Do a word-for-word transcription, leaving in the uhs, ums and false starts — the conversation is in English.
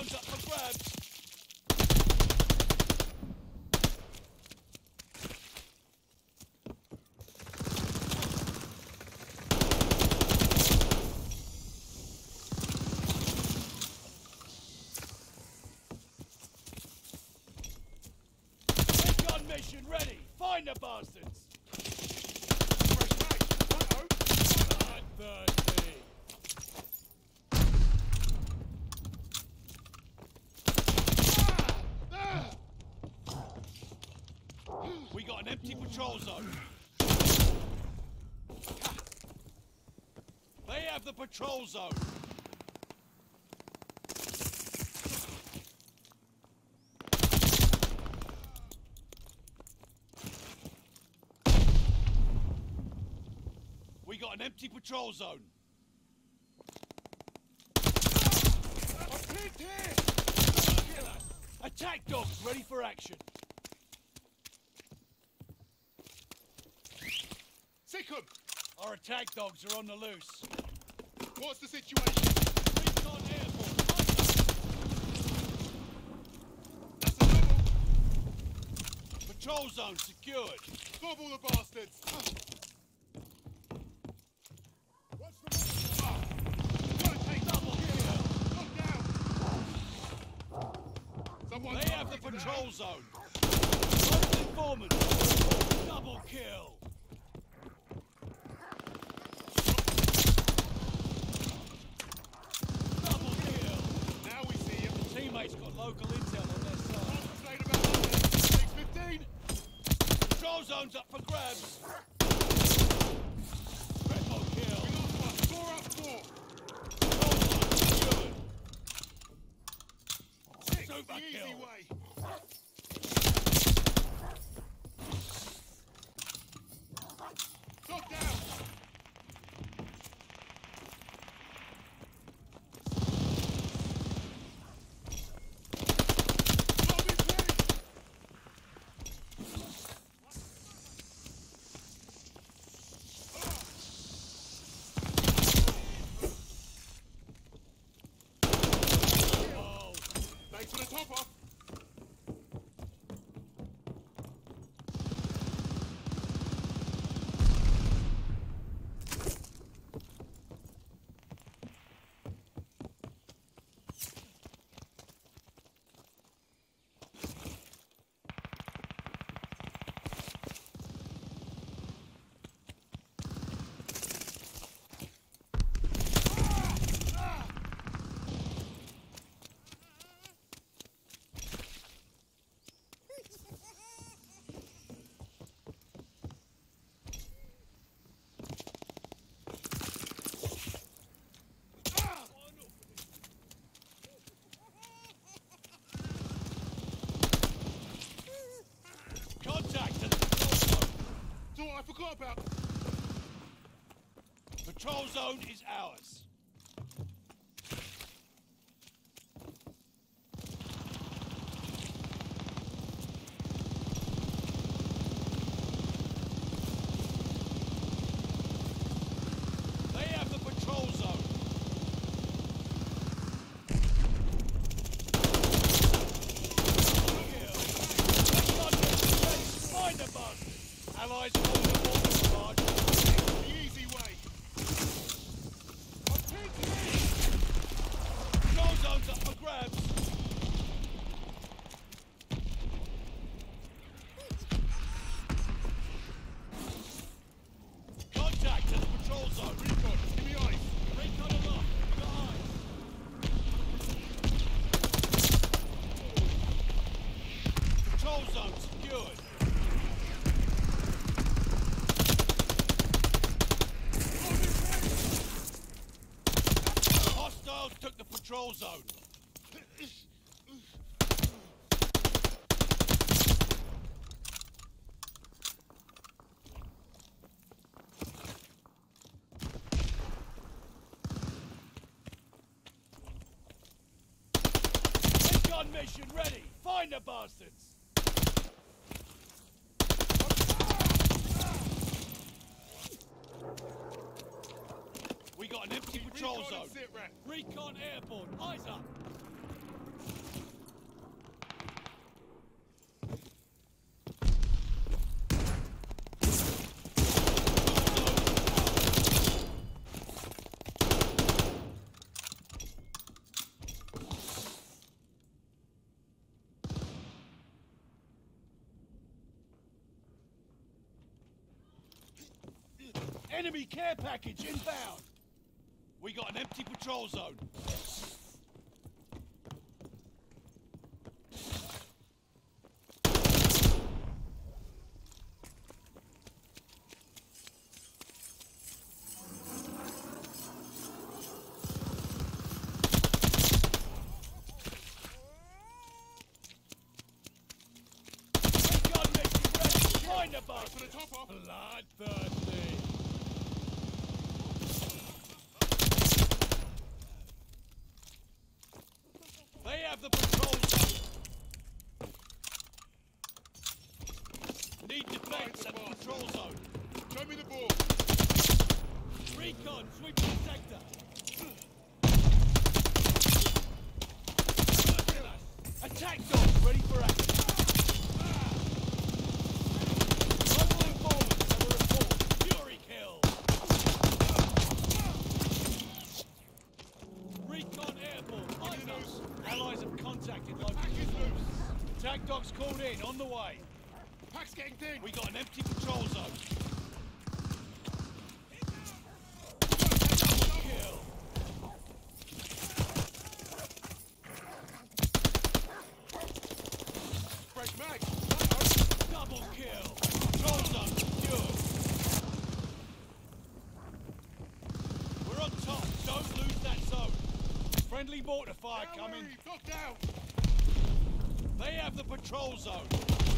zone's up for grabs. Gun mission ready. Find the bastards. Fresh match. Righto. At thirty. We got an empty patrol zone. They have the patrol zone. We got an empty patrol zone. I'm pinned here. Attack dogs ready for action. Sick 'em. Our attack dogs are on the loose. What's the situation? Recon airborne. That's a double. Patrol zone secured. Gobble the bastards. What's the matter? Gotta take double kill. Lock down. Someone They have the patrol zone. Local informant. Double kill. Double kill. Now we see him. Teammates got local intel on their side. Concentrate about that. six fifteen. Patrol zone's up for grabs. Triple kill. We lost one. Four up four. Patrol zone secured. Six. Super The easy kill. way. Lock down. Lobby please. Oh, Thanks for the top off. contact to the patrol zone. So I forgot about. Patrol zone is ours. They have the patrol zone. Find the bus. Allies hold the water charge. The easy way. I'm pinned. Patrol zone's up for grabs. Contact to the patrol zone. Recon, give me eyes. Recon aloft. We got eyes. Patrol zone secured. Hostiles took the patrol zone. Gun mission ready. Find the bastards. We got an empty patrol Recon zone. and sit rep. Recon airborne. Eyes up. Enemy care package inbound. We got an empty patrol zone. Find a bus. For the top off. Bloodthirsty. They have the patrol zone. Need defense at the patrol zone. Show me the ball. Recon, sweep the sector. Attack dogs ready for action. Local informants have a report. Fury kill. Recon airborne. Eyes up. Allies have contacted local. Pack is loose. Attack dogs called in, on the way. Pack's getting thin. We got an empty patrol zone. Kill. Fresh mag. Double kill. Patrol zone secured. We're on top. Don't lose that zone. Friendly mortar fire coming. Knocked down. They have the patrol zone.